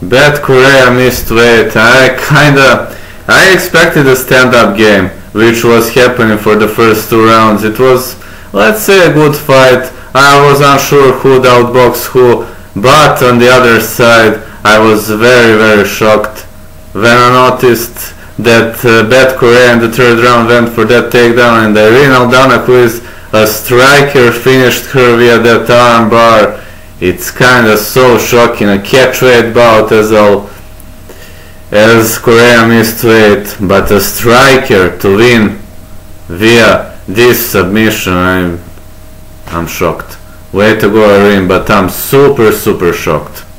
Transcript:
Bet Correa missed weight. I expected a stand-up game, which was happening for the first 2 rounds. It was, let's say, a good fight. I was unsure who'd outbox who, but on the other side, I was very, very shocked when I noticed that Bet Correa in the 3rd round went for that takedown, and Irene Aldana, who is a striker, finished her via that arm bar. It's kinda so shocking, a catchweight bout as Correa missed weight, but a striker to win via this submission, I'm shocked. Way to go, Irene, but I'm super, super shocked.